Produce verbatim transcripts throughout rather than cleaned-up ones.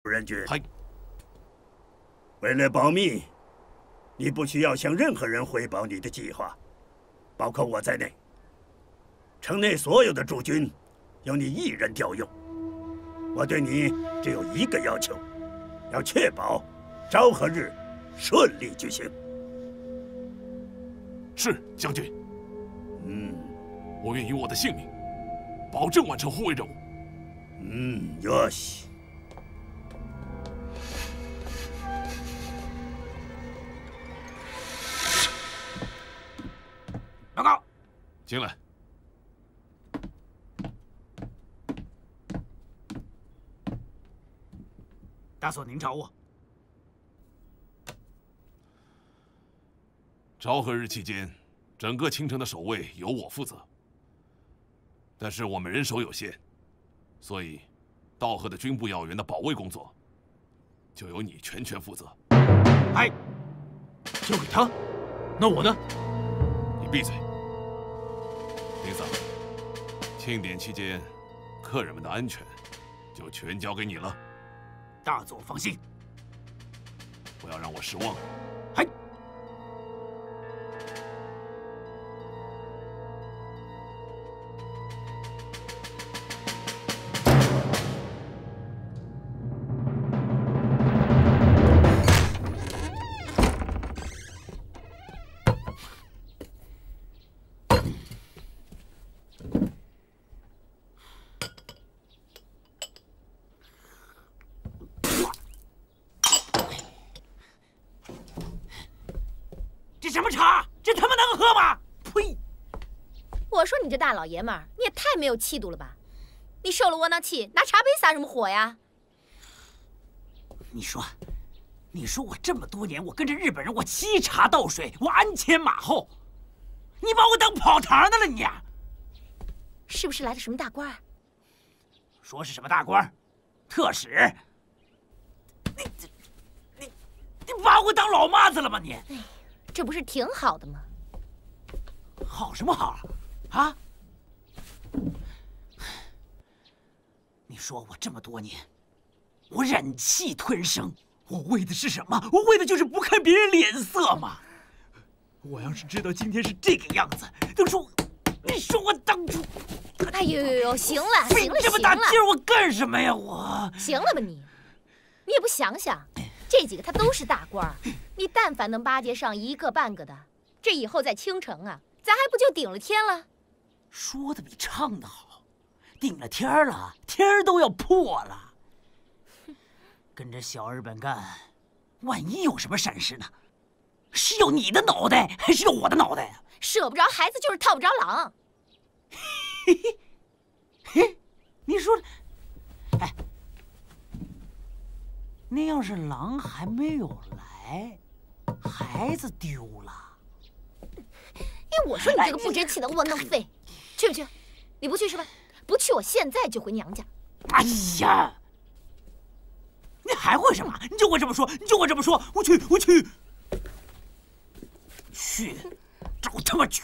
人君。 嗨。 为了保密，你不需要向任何人汇报你的计划，包括我在内。城内所有的驻军，由你一人调用。我对你只有一个要求，要确保昭和日顺利举行。 是将军。 嗯， 我愿以我的性命，保证完成护卫任务。 嗯，よし。 报告， 进来。 大佐，您找我。 昭和日期间，整个京城的守卫由我负责。但是我们人手有限，所以道贺的军部要员的保卫工作，就由你全权负责。 哎，交给他，那我呢？ 你闭嘴，林桑。庆典期间，客人们的安全就全交给你了。 大佐放心， 不要让我失望。 嗨。这什么茶？这他妈能喝吗？呸！ 我说你这大老爷们儿，你也太没有气度了吧！你受了窝囊气，拿茶杯撒什么火呀？ 你说，你说我这么多年，我跟着日本人，我沏茶倒水，我鞍前马后，你把我当跑堂的了你？ 是不是来了什么大官？ 说是什么大官？特使？你你你把我当老妈子了吗你？ 哎，这不是挺好的吗？ 好什么好啊？你说我这么多年，我忍气吞声，我为的是什么？我为的就是不看别人脸色嘛。我要是知道今天是这个样子，都说你说我当初…… 哎呦呦呦，行了行了费这么大劲儿，我干什么呀？我行了吧你？你也不想想，这几个他都是大官儿，你但凡能巴结上一个半个的，这以后在京城啊，咱还不就顶了天了？ 说的比唱的好，顶了天儿了，天儿都要破了。跟着小日本干，万一有什么闪失呢？是要你的脑袋，还是要我的脑袋呀？ 射不着孩子就是套不着狼。 嘿嘿，嘿，你说，哎，那要是狼还没有来，孩子丢了， 哎，我说你这个不争气的窝囊废，去不去？你不去是吧？不去，我现在就回娘家。 哎呀，你还会什么？你就会这么说，你就会这么说，我去，我去，去，找他妈去！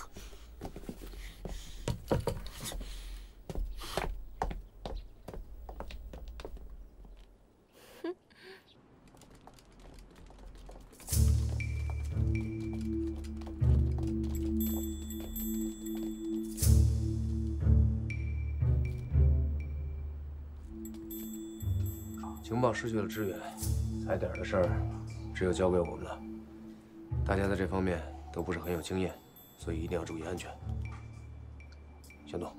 情报失去了支援，踩点的事儿只有交给我们了。大家在这方面都不是很有经验，所以一定要注意安全。行动。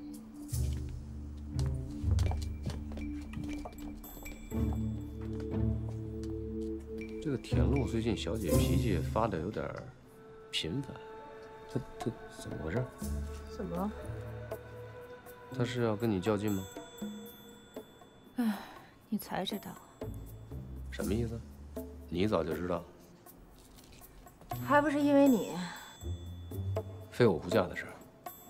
这个田路最近小姐脾气发的有点频繁，她她怎么回事？ 怎么了？ 她是要跟你较劲吗？ 唉，你才知道。 什么意思？你早就知道？ 还不是因为你。 非我不嫁的事儿。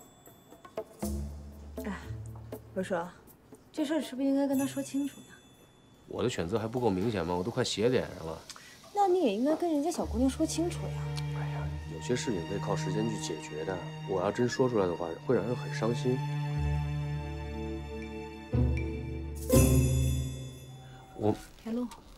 哎，我说，这事儿是不是应该跟他说清楚呀？ 我的选择还不够明显吗？我都快斜脸上了。 那你也应该跟人家小姑娘说清楚呀。 哎呀，有些事情得靠时间去解决的。我要真说出来的话，会让人很伤心。我田路，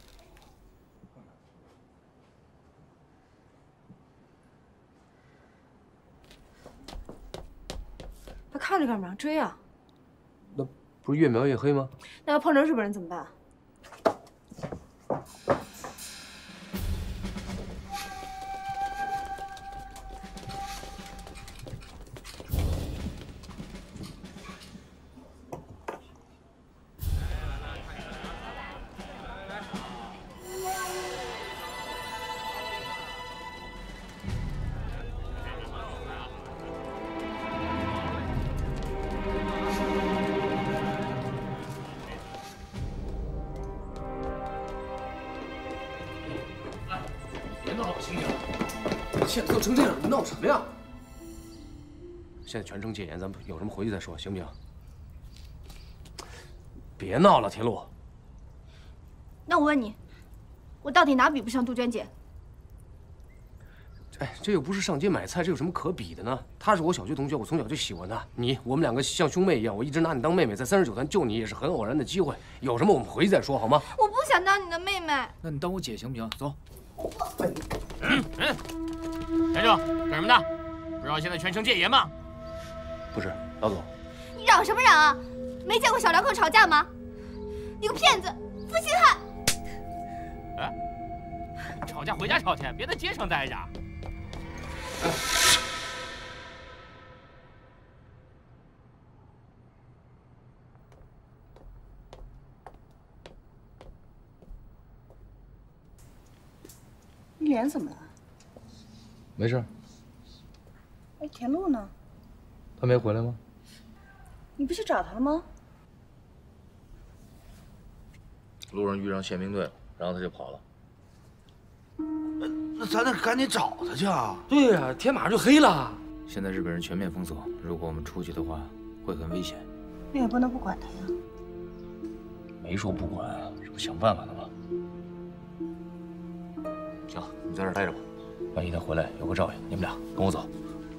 看着干嘛？追啊！ 那不是越描越黑吗？ 那要碰着日本人怎么办？ 现在都成这样，你闹什么呀？现在全城戒严，咱们有什么回去再说，行不行？别闹了，田路。 那我问你，我到底哪比不上杜鹃姐？ 哎，这又不是上街买菜，这有什么可比的呢？她是我小学同学，我从小就喜欢她。你，我们两个像兄妹一样，我一直拿你当妹妹，在三十九团救你也是很偶然的机会。有什么我们回去再说，好吗？ 我不想当你的妹妹。 那你当我姐行不行？走。 嗯嗯，站住！干什么呢？不知道现在全城戒严吗？ 不是，老总。 你嚷什么嚷啊？没见过小两口吵架吗？你个骗子，负心汉！ 哎，吵架回家吵去，别在街上待着。 你脸怎么了？ 没事。 哎，田路呢？ 他没回来吗？ 你不去找他了吗？ 路上遇上宪兵队了，然后他就跑了。 那咱得赶紧找他去啊！ 对呀、啊，天马上就黑了。 现在日本人全面封锁，如果我们出去的话，会很危险。 那也不能不管他呀。 没说不管啊，这不想办法呢吗？行，你在这儿待着吧。万一他回来有个照应，你们俩跟我走。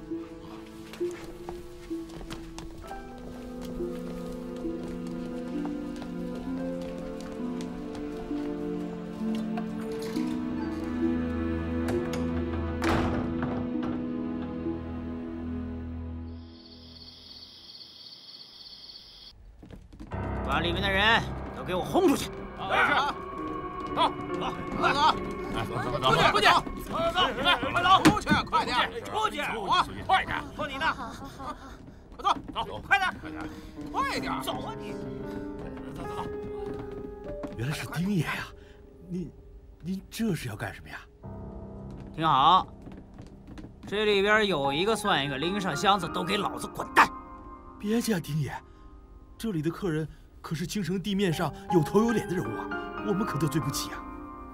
把里面的人都给我轰出去！ 好，是。走，走，快走！走走走，出去，出去！走走走，快走！ 出去，快点！出去！走啊， 快点！ 说你呢？ 好好好好， 快走，走，快点，快点，快点！ 走啊你！走走走！ 原来是丁爷呀！您，您这是要干什么呀？ 听好，这里边有一个算一个，拎上箱子都给老子滚蛋！ 别介啊，丁爷，这里的客人可是京城地面上有头有脸的人物啊，我们可得罪不起啊。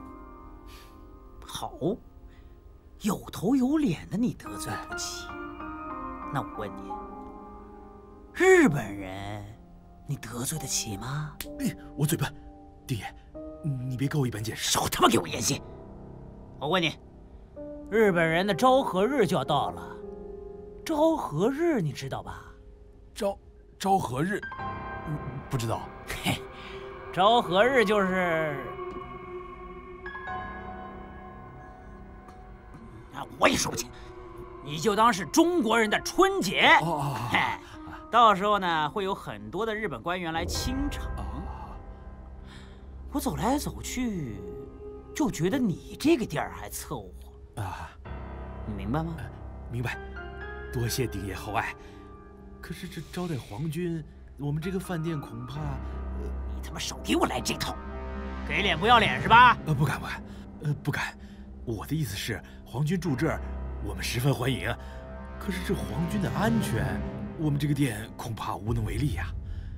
好，有头有脸的你得罪不起。那我问你，日本人你得罪得起吗？ 哎，我嘴笨，丁爷，你别跟我一般见识。 少他妈给我演戏！我问你，日本人的昭和日就要到了，昭和日你知道吧？ 昭昭和日，嗯，不知道。 嘿，昭和日就是啊，我也说不清，你就当是中国人的春节。 哦， 嘿，到时候呢，会有很多的日本官员来清城。我走来走去，就觉得你这个地儿还凑合啊， 你明白吗？ 明白，多谢丁爷厚爱。可是这招待皇军，我们这个饭店恐怕…… 你他妈少给我来这套，给脸不要脸是吧？ 呃，不敢不敢，呃，不敢。我的意思是，皇军住这儿，我们十分欢迎。可是这皇军的安全，我们这个店恐怕无能为力呀。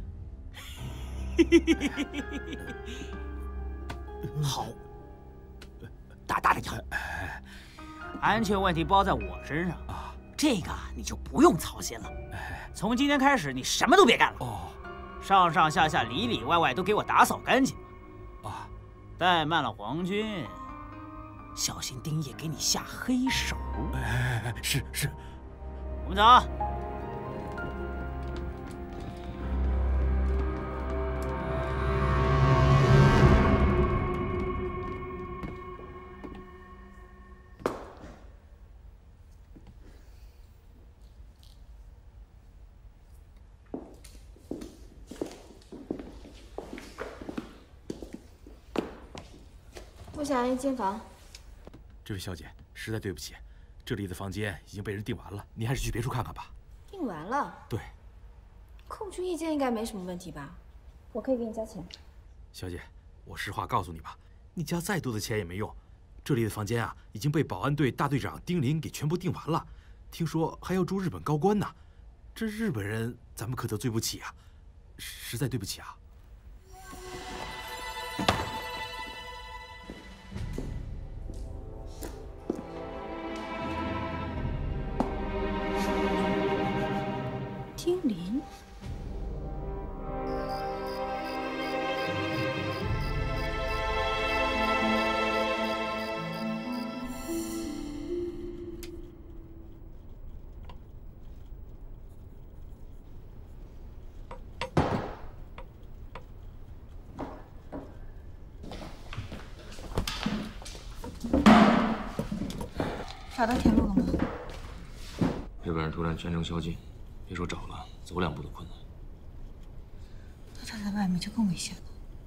好，大大的讲，安全问题包在我身上啊，这个你就不用操心了。从今天开始，你什么都别干了。 哦， 上上下下、里里外外都给我打扫干净。 啊， 怠慢了皇军，小心丁爷给你下黑手。 哎，是是。 我们走。 我想要一间房。 这位小姐，实在对不起，这里的房间已经被人订完了，你还是去别处看看吧。 订完了？ 对。 空出一间应该没什么问题吧？我可以给你加钱。 小姐，我实话告诉你吧，你加再多的钱也没用。这里的房间啊，已经被保安队大队长丁林给全部订完了，听说还要住日本高官呢。这日本人咱们可得罪不起啊，实在对不起啊。 丁林，找到田路了吗？ 日本人突然全城宵禁。 别说找了，走两步都困难。 那他在外面就更危险了。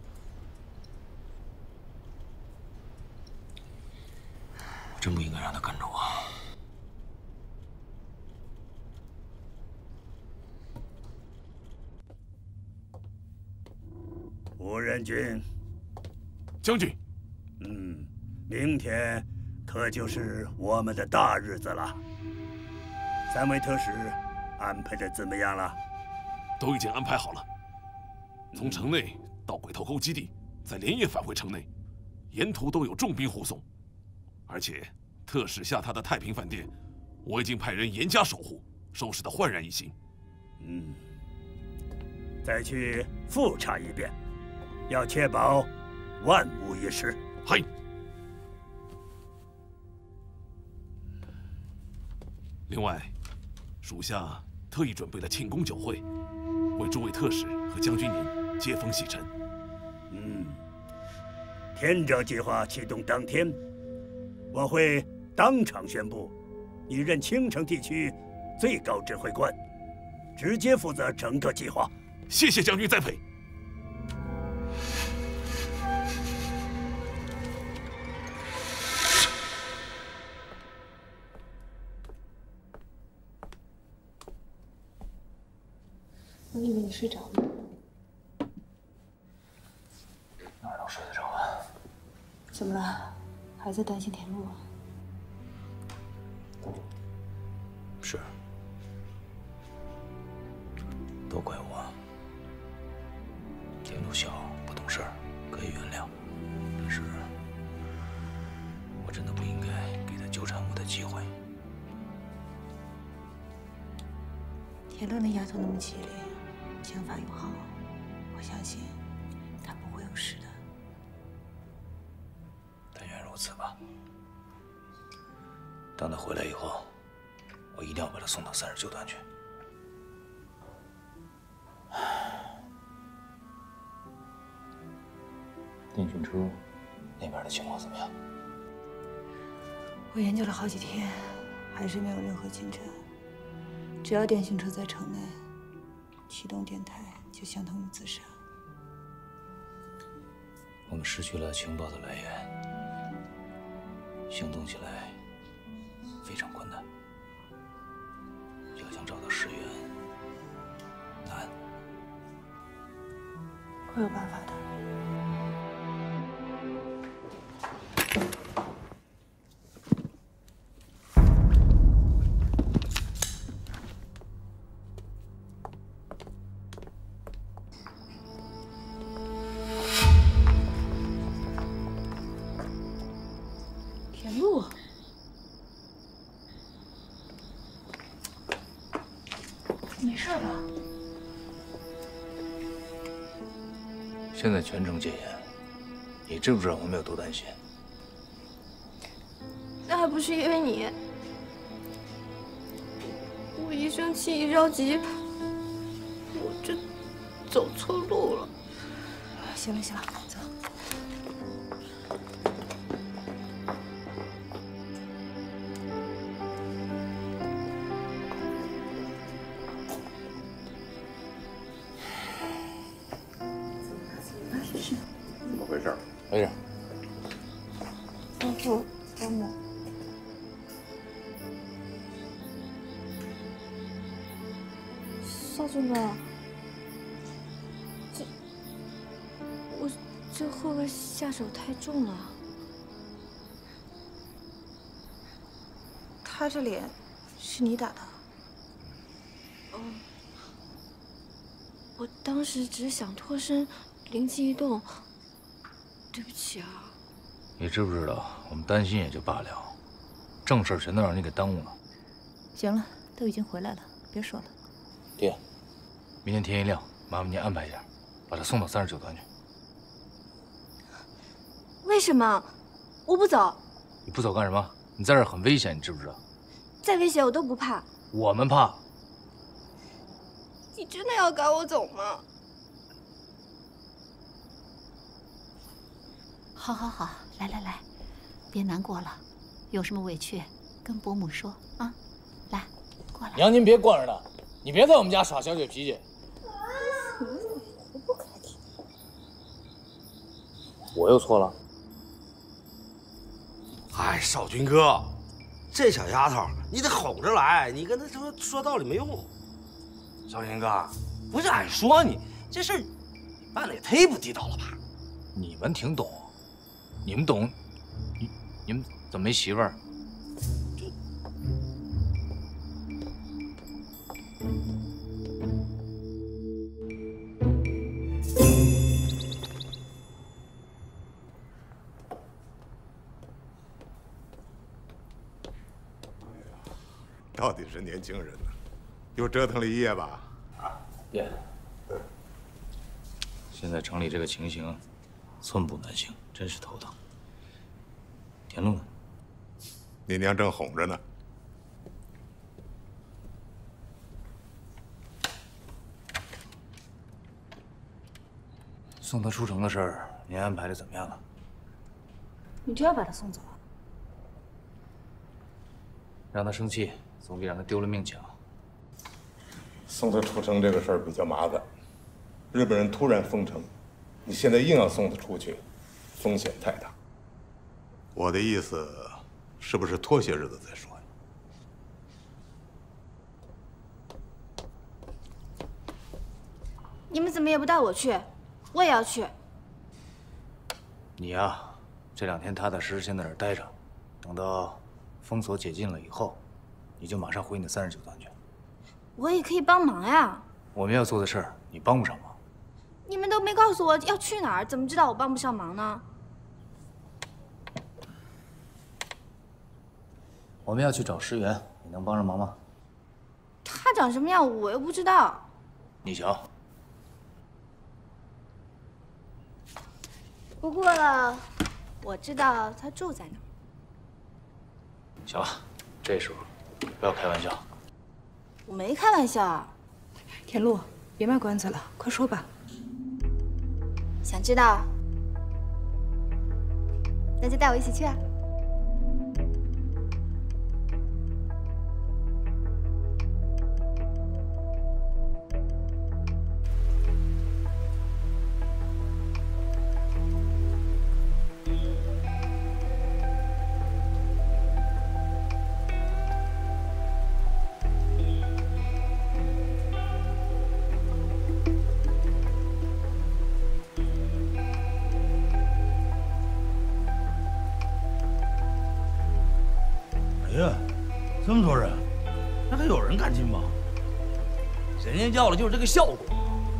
我真不应该让他跟着我。 吴仁君， 将军， 嗯，明天可就是我们的大日子了。三位特使。 安排的怎么样了？ 都已经安排好了。从城内到鬼头沟基地，再连夜返回城内，沿途都有重兵护送。而且特使下榻的太平饭店，我已经派人严加守护，收拾得焕然一新。 嗯，再去复查一遍，要确保万无一失。 嗨。另外，属下。 特意准备了庆功酒会，为诸位特使和将军您接风洗尘。 嗯，天照计划启动当天，我会当场宣布，你任青城地区最高指挥官，直接负责整个计划。 谢谢将军栽培。 我以为你睡着了， 哪能睡得着啊？ 怎么了？还在担心田路啊？ 是，都怪我。田路小不懂事儿，可以原谅，但是我真的不应该给他纠缠我的机会。 田路那丫头那么机灵。 想法又好，我相信他不会有事的。 但愿如此吧。等他回来以后，我一定要把他送到三十九段去。电讯车那边的情况怎么样？ 我研究了好几天，还是没有任何进展。只要电讯车在城内。 启动电台就相当于自杀。 我们失去了情报的来源，行动起来非常困难。要想找到尸源，难。 会有办法的。 现在全城戒严，你知不知道我们有多担心？ 那还不是因为你？我一生气一着急，我这走错路了。 行了行了，走。 怎么回事？没事。 服，保姆。少军哥，这我这会不会下手太重了？他这脸是你打的？哦，我当时只是想脱身，灵机一动，对不起啊。 你知不知道，我们担心也就罢了，正事全都让你给耽误了。 行了，都已经回来了，别说了。 爹，明天天一亮，麻烦您安排一下，把他送到三十九团去。 为什么？我不走。 你不走干什么？你在这儿很危险，你知不知道？ 再危险我都不怕。 我们怕。 你真的要赶我走吗？ 好，好，好，来来来，别难过了，有什么委屈跟伯母说啊。来，过来。 娘，您别惯着他，你别在我们家耍小姐脾气。 我不跟他提。 我又错了。 哎，少军哥，这小丫头你得哄着来，你跟她说说道理没用。少军哥，不是俺说你这事儿办的也忒不地道了吧？ 你们挺懂，你们懂，你你们怎么没媳妇儿？ 到底是年轻人呢，又折腾了一夜吧？ 啊，爹，现在城里这个情形，寸步难行，真是头疼。田路呢？ 你娘正哄着呢。 送他出城的事儿，您安排的怎么样了？ 你真要把他送走啊？ 让他生气，总比让他丢了命强。 送他出城这个事儿比较麻烦，日本人突然封城，你现在硬要送他出去，风险太大。我的意思，是不是拖些日子再说呀？ 你们怎么也不带我去？我也要去。 你呀，这两天踏踏实实先在这儿待着，等到封锁解禁了以后，你就马上回你的三十九团去。 我也可以帮忙呀。 我们要做的事儿，你帮不上忙。 你们都没告诉我要去哪儿，怎么知道我帮不上忙呢？ 我们要去找石原，你能帮上忙吗？ 他长什么样，我又不知道。 你瞧。 不过了，我知道他住在哪儿。 行了，这时候不要开玩笑。 我没开玩笑啊。 田路，别卖关子了，快说吧。 想知道？那就带我一起去啊。 这么多人，那还有人敢进吗？神仙叫了就是这个效果。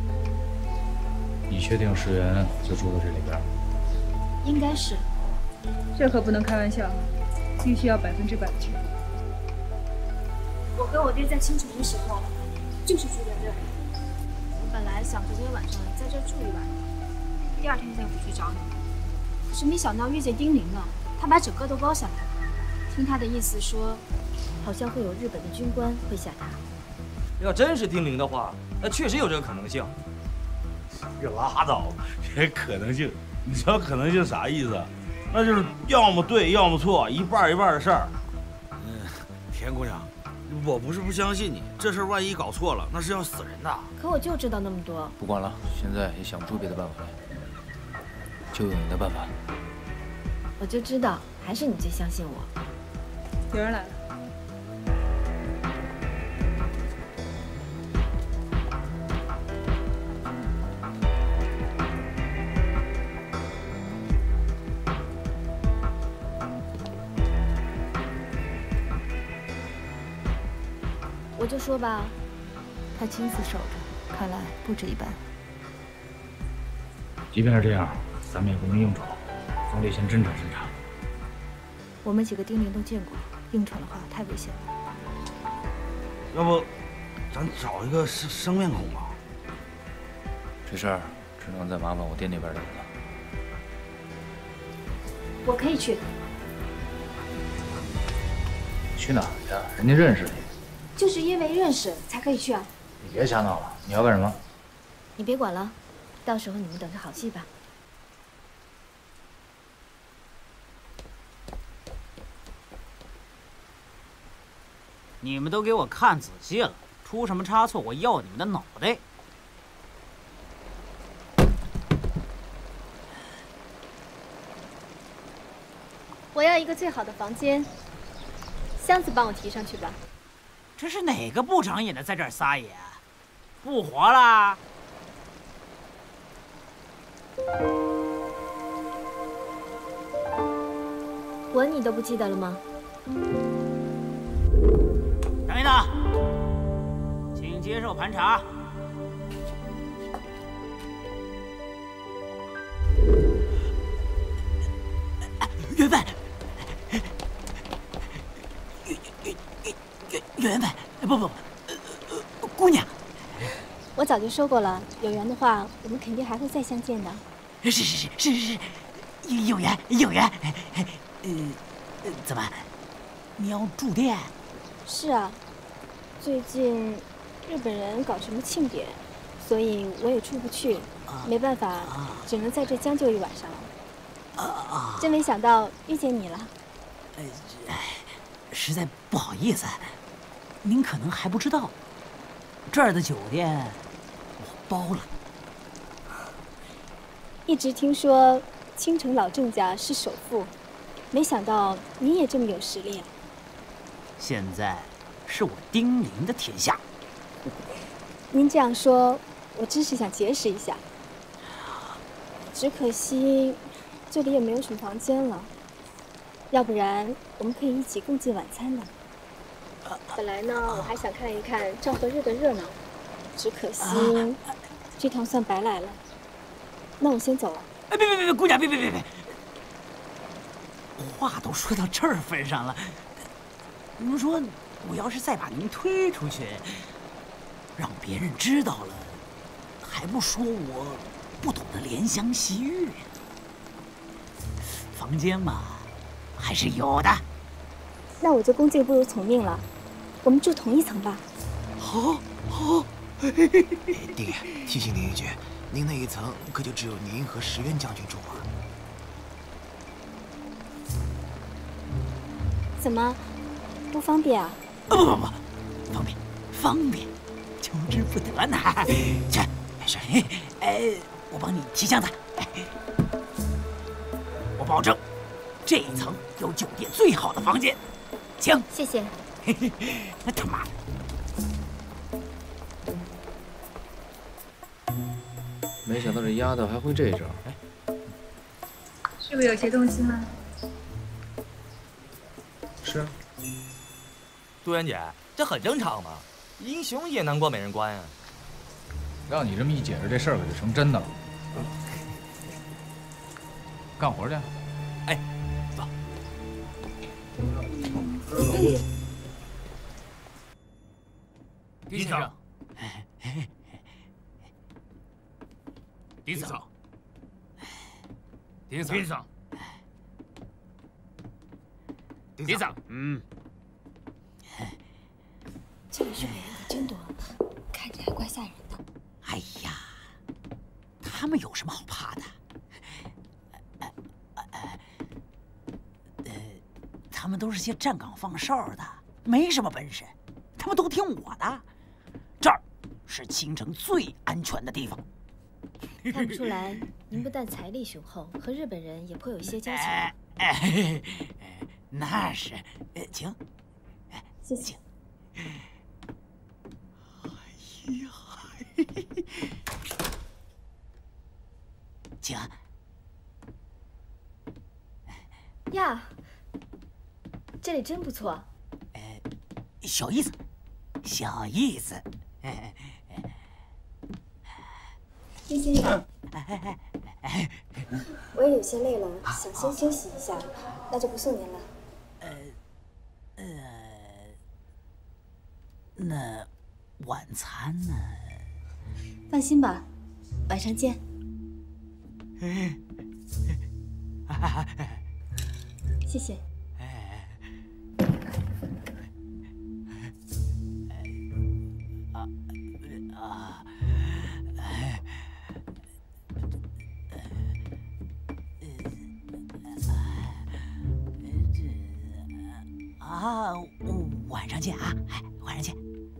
你确定石原就住在这里边？ 应该是。 这可不能开玩笑，必须要百分之百的确定。 我跟我爹在清晨的时候，就是住在这里。我本来想昨天晚上在这住一晚，第二天再回去找你。可是没想到遇见丁玲了，他把整个都包下来。听他的意思说，好像会有日本的军官会下榻。 要真是丁玲的话，那确实有这个可能性。你拉倒吧，这可能性，你知道可能性啥意思？那就是要么对，要么错，一半一半的事儿。嗯，田姑娘，我不是不相信你，这事儿万一搞错了，那是要死人的。 可我就知道那么多。 不管了，现在也想不出别的办法来，就用你的办法。 我就知道还是你最相信我？ 有人来了。 我就说吧， 他亲自守着，看来不止一般。 即便是这样，咱们也不能硬闯，总得先侦查侦查。 我们几个丁玲都见过，硬闯的话太危险了。 要不，咱找一个生生面孔吧。 这事儿只能再麻烦我爹那边的人了。 我可以去。 去哪儿去啊？人家认识你。 就是因为认识才可以去啊！ 你别瞎闹了，你要干什么？ 你别管了，到时候你们等着好戏吧。 你们都给我看仔细了，出什么差错，我要你们的脑袋！ 我要一个最好的房间，箱子帮我提上去吧。 这是哪个不长眼的在这儿撒野？不活啦！ 吻你都不记得了吗？ 等一等，请接受盘查。缘分，缘缘分，不不不，呃，姑娘。 我早就说过了，有缘的话，我们肯定还会再相见的。 是是是是是是，有缘有缘。呃，怎么，你要住店？ 是啊，最近日本人搞什么庆典，所以我也出不去，没办法，只能在这将就一晚上。 啊！ 真没想到遇见你了。 呃，实在不好意思，您可能还不知道，这儿的酒店我包了。 一直听说青城老郑家是首富，没想到你也这么有实力啊！ 现在是我丁玲的天下。 您这样说，我真是想结识一下，只可惜这里也没有什么房间了，要不然我们可以一起共进晚餐呢。本来呢，我还想看一看昭和日的热闹，只可惜这趟算白来了。那我先走了。 哎，别别别别，姑娘，别别别别！话都说到这儿份上了，您说我要是再把您推出去，让别人知道了，还不说我不懂得怜香惜玉？房间嘛，还是有的。 那我就恭敬不如从命了，我们住同一层吧。 好，好。 丁爷，提醒您一句，您那一层可就只有您和石渊将军住啊。 怎么，不方便啊？ 不不不，方便，方便，求之不得呢。去，没事。哎，我帮你提箱子。我保证，这一层有酒店最好的房间，请。 谢谢。 那他妈的！ 没想到这丫头还会这招。 是不是有些动心了？ 是啊。 杜媛姐，这很正常嘛，英雄也难过美人关呀。 让你这么一解释，这事儿可就成真的了。干活去。 哎，走。 狄先生，狄总，狄总， 狄总， 嗯。 这里日本人可真多，看着还怪吓人的。 哎呀，他们有什么好怕的？呃呃呃，他们都是些站岗放哨的，没什么本事，他们都听我的。这儿是青城最安全的地方。 看不出来，您不但财力雄厚，和日本人也颇有一些交情。 哎哎， 那是，呃，请， 谢谢。 哎呀，请。 呀，这里真不错。 呃，小意思，小意思。 丁先生，我也有些累了，想先休息一下，那就不送您了。 呃，呃，那晚餐呢？ 放心吧，晚上见。谢谢。 啊啊！啊，晚上见啊！哎，晚上见。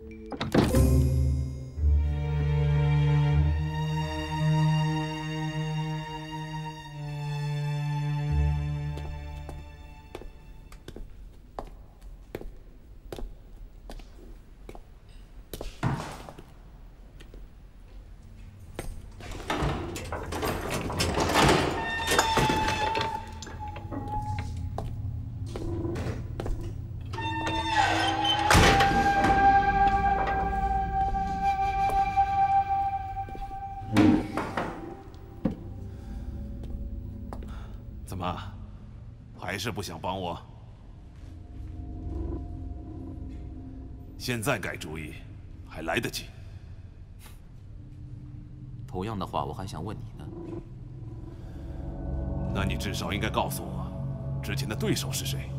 怎么，还是不想帮我？现在改主意还来得及。 同样的话，我还想问你呢。 那你至少应该告诉我，之前的对手是谁？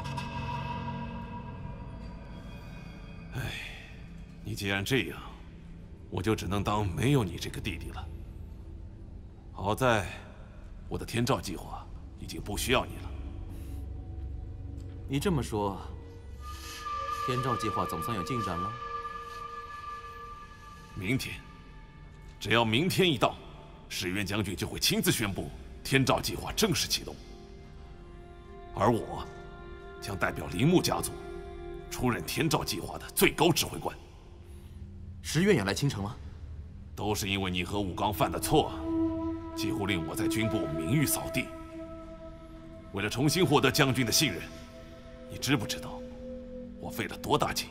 哎，你既然这样，我就只能当没有你这个弟弟了。好在，我的天照计划已经不需要你了。 你这么说，天照计划总算有进展了？ 明天，只要明天一到，石原将军就会亲自宣布天照计划正式启动，而我将代表铃木家族出任天照计划的最高指挥官。 石原也来青城了？ 都是因为你和武刚犯的错，几乎令我在军部名誉扫地。为了重新获得将军的信任，你知不知道我费了多大劲？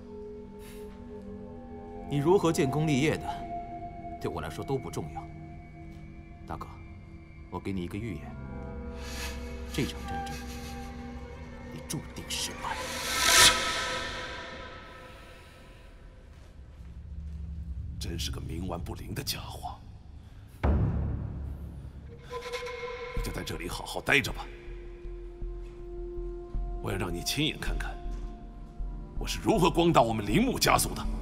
你如何建功立业的，对我来说都不重要。大哥，我给你一个预言：这场战争，你注定失败。 真是个冥顽不灵的家伙！你就在这里好好待着吧。我要让你亲眼看看，我是如何光大我们铃木家族的。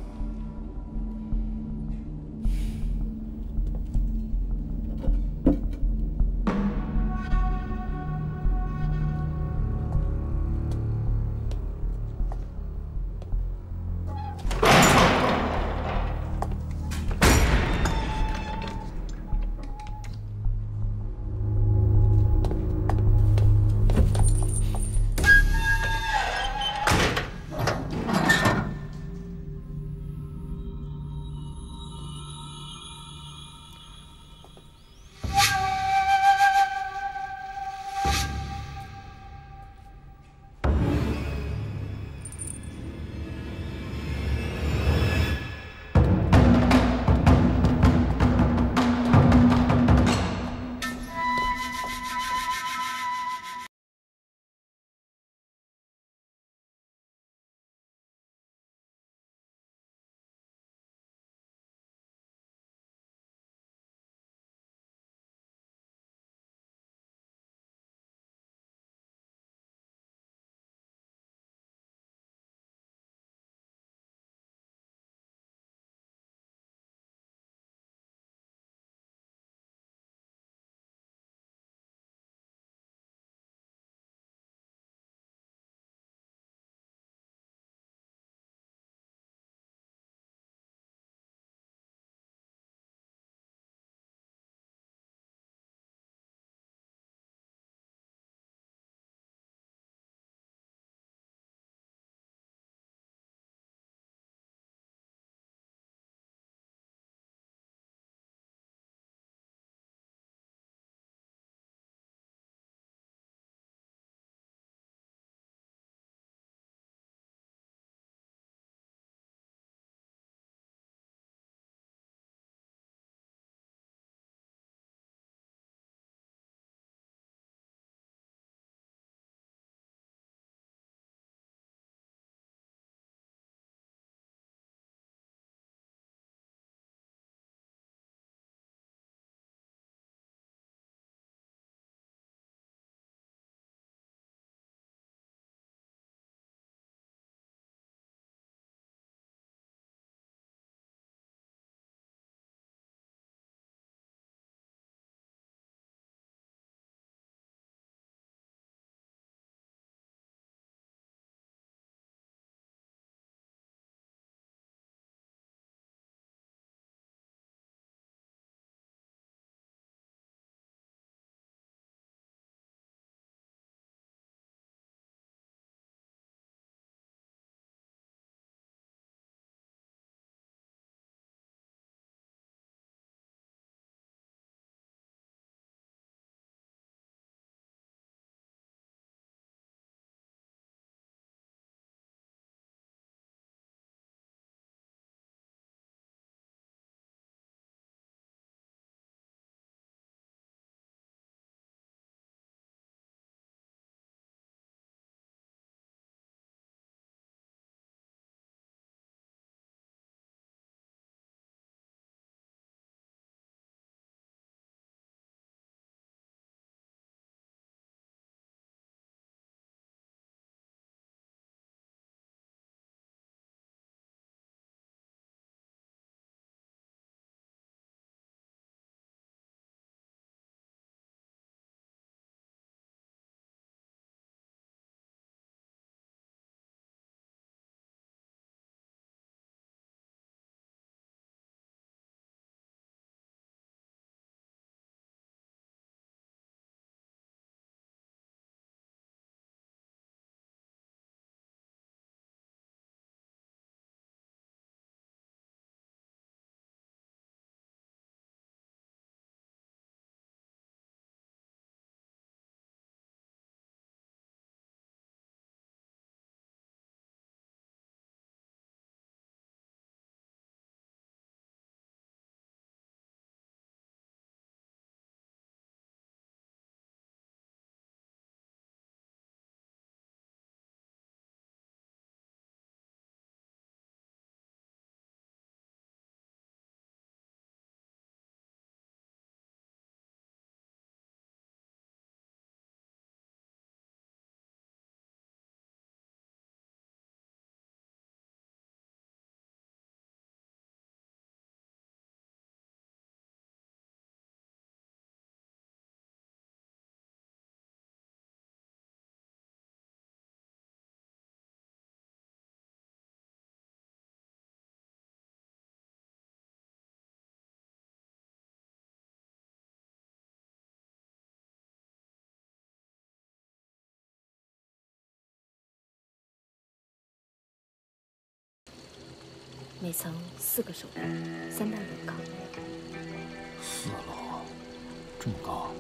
每层四个手臂，三百米高。 四楼，这么高？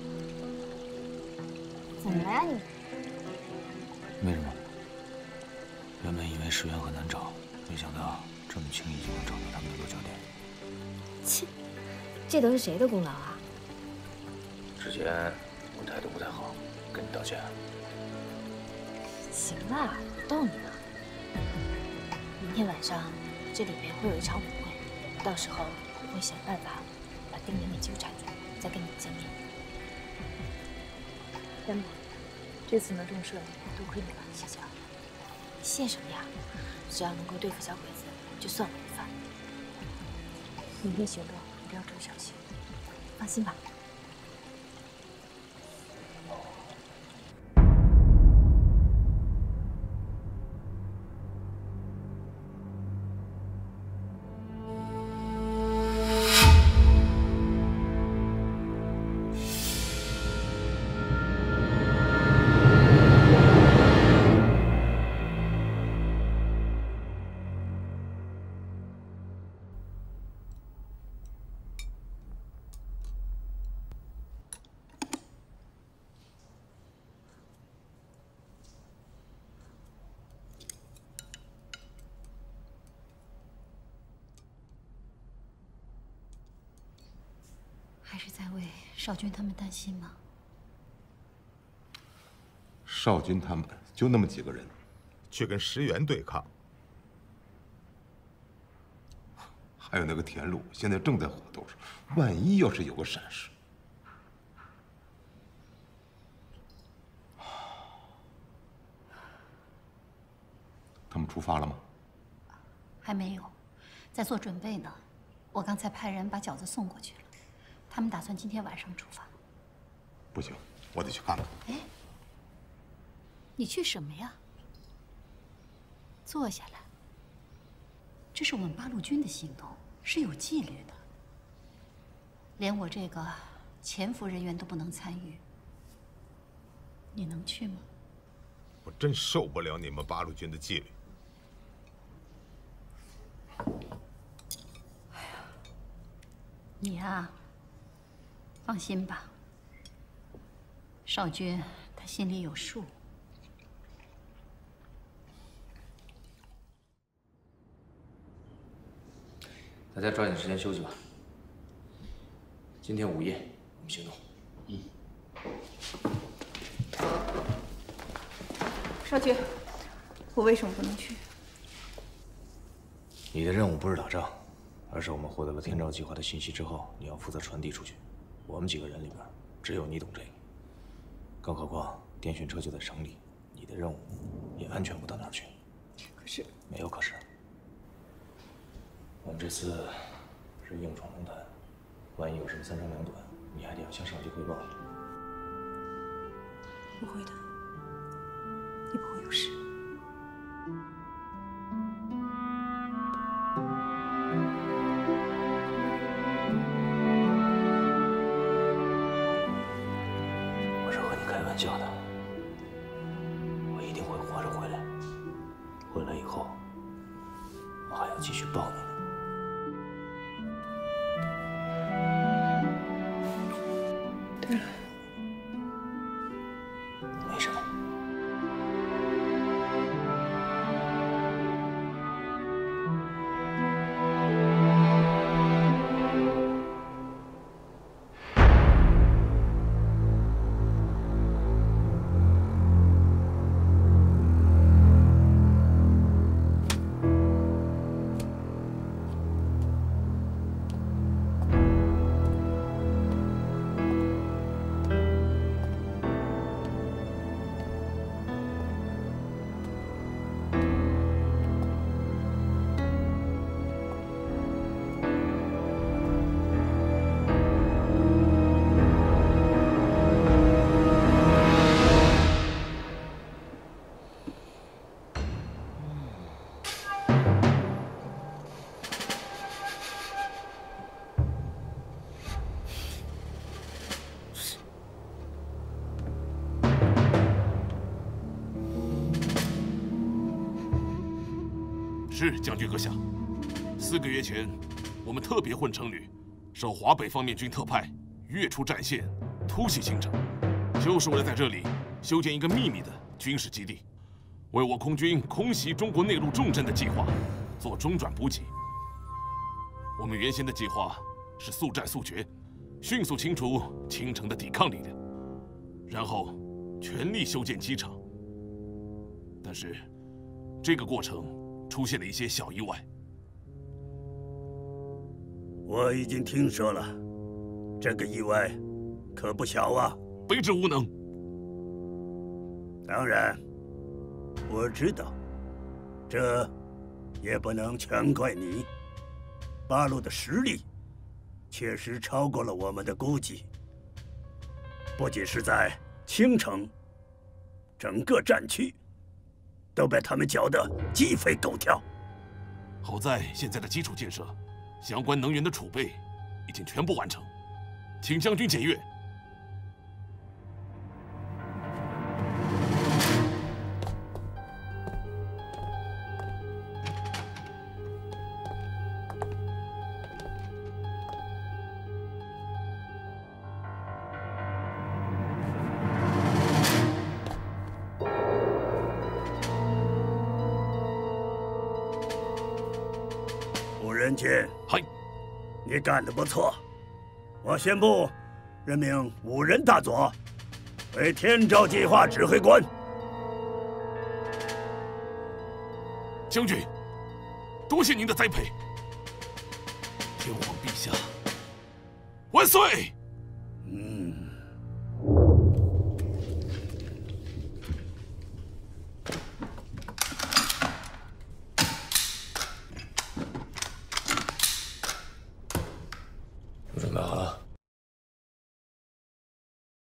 怎么了呀你？ 没什么。原本以为石原很难找，没想到这么轻易就能找到他们的落脚点。 切，这都是谁的功劳啊？ 之前我态度不太好，跟你道歉。 行了，不逗你了。明天晚上这里面会有一场舞会，到时候我会想办法把丁玲给纠缠住，再跟你们见面。天母，这次能中射，多亏你了，谢谢啊。谢什么呀？只要能够对付小鬼子，就算我一番。明天行动一定要注意小心，放心吧。 还是在为少君他们担心吗？ 少君他们就那么几个人， 去跟石原对抗。 还有那个田禄，现在正在火头上，万一要是有个闪失，他们出发了吗？ 还没有，在做准备呢。我刚才派人把饺子送过去了。他们打算今天晚上出发。 不行，我得去看看。 哎，你去什么呀？坐下来。这是我们八路军的行动，是有纪律的。连我这个潜伏人员都不能参与，你能去吗？ 我真受不了你们八路军的纪律。 你呀。放心吧，少君他心里有数。 大家抓紧时间休息吧。今天午夜我们行动。嗯。 少君，我为什么不能去？ 你的任务不是打仗，而是我们获得了天照计划的信息之后，你要负责传递出去。我们几个人里边，只有你懂这个。更何况电讯车就在城里，你的任务也安全不到哪儿去。 可是没有可是。我们这次是硬闯龙潭，万一有什么三长两短，你还得要向上级汇报。 不会的，你不会有事。 开玩笑的，我一定会活着回来。回来以后，我还要继续抱你呢。 对了， 没什么。 是将军阁下。 四个月前，我们特别混成旅受华北方面军特派，跃出战线，突袭青城，就是为了在这里修建一个秘密的军事基地，为我空军空袭中国内陆重镇的计划做中转补给。我们原先的计划是速战速决，迅速清除青城的抵抗力量，然后全力修建机场。但是，这个过程出现了一些小意外。 我已经听说了，这个意外可不小啊！ 卑职无能。 当然，我知道，这也不能全怪你。八路的实力确实超过了我们的估计，不仅是在青城，整个战区都被他们搅得鸡飞狗跳。 好在现在的基础建设，相关能源的储备已经全部完成，请将军检阅。 任杰， 嗨， 你干得不错！我宣布，任命五人大佐为天照计划指挥官。 将军，多谢您的栽培。天皇陛下，万岁！ 嗯。 准备好了。